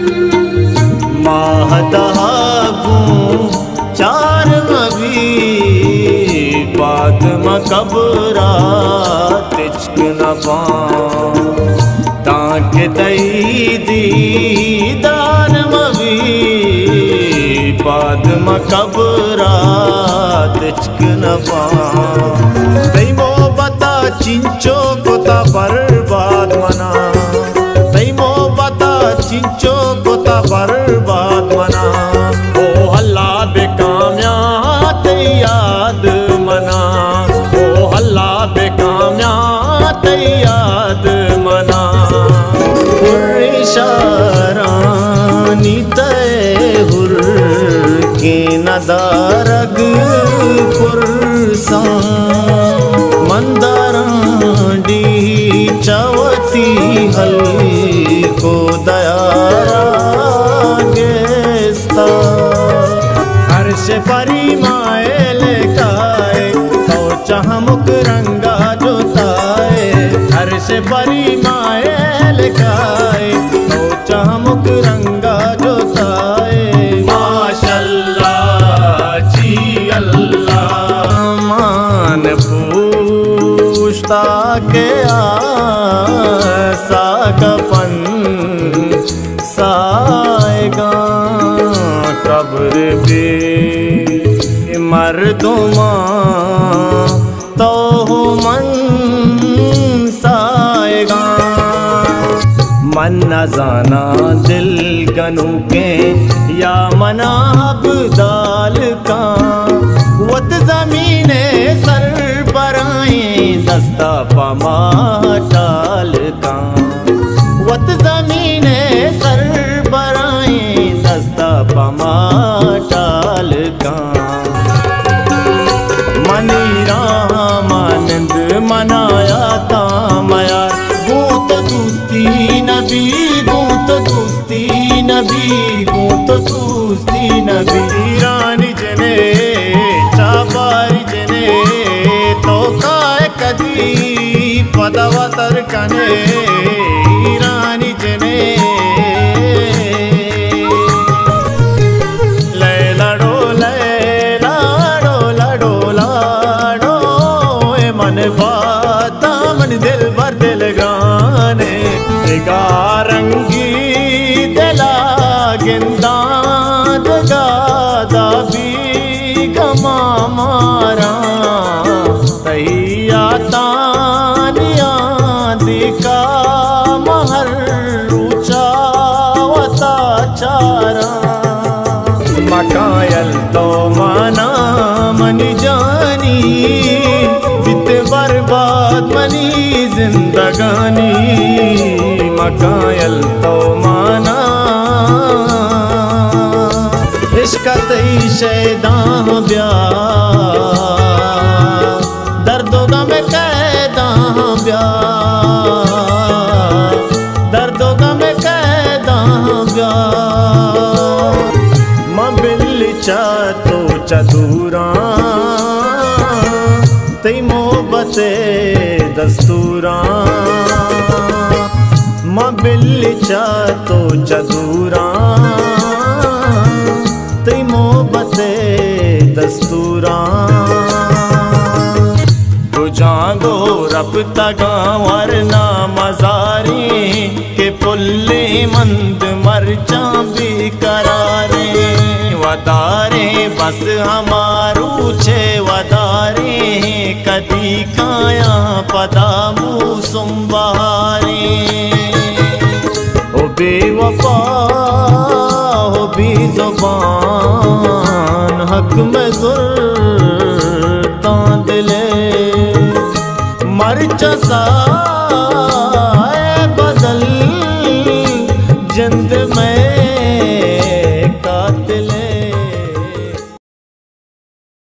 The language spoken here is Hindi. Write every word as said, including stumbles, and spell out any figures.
माहदहागू चार मबी पाद मकबरा तिचक न पां ताक दई दीदार मबी पाद मकबरा तिचक न पां तई मोहब्बता चिंचो कोता बर्बाद मना तई मोहब्बता चिंचो कोता बर्बाद मना ओ हल्ला बेकामया ते याद मना ओ हल्ला बेकामया ते याद मना इशारानी तय हुर के नदारग पुरसा मंदारांडी चवती हल को दयारा गेस्ता हर्ष परी मायल काए तो चहमुक रंगा जोताए हर्ष परी मायल काए तो चहमुक रंगा जोताए माशल्लाह जी अल्लाह मान पूछता के आसा कपन साएगा कब्र पे मर्दुमा तो मन साएगा मन न जाना दिल गनु के या मनाब दाल का वत जमीने सर बराए दस्ता पमा टाल का वत जमीने सर बराए दस्ता पमा टाल का मनीरा मानंद मनाया तामया गूत दोस्ती नबी गूत दोस्ती नबी गूत दोस्ती नबी रानी जने चाबारी जने तो काय कदी पदवतर कने रानी जने लैलाडो लैलाडो लाडो लाडो ए मन बाता मन दिल भर दिल गाने गारंगी दिला गिंदा गादा भी गमा मारा तैया तानिया दिका महर ऊंचा वता चारा मकायल तो माना मनी जानी बित बर्बाद मनी जिंदगानी मकायल तो माना इश्क तई शैदा ब्या दर्दो गम कैदा ब्या दर्दो गम कैदा ब्या मबिल चा तो चतुरा तई मोहब्बते दस्तूरा मबिल चा तो चतुरा तई मोहब्बते दस्तूरा जागो रब तगा वरना मजारी के पुल्ले मंद मरचा भी करारे वदारे बस हमारू छे वदारे कदी काया पदामू सुम्बारे ओ बेवफा हो भी ज़ुबान हक में ज़ुर्ता दिले मर्चा सा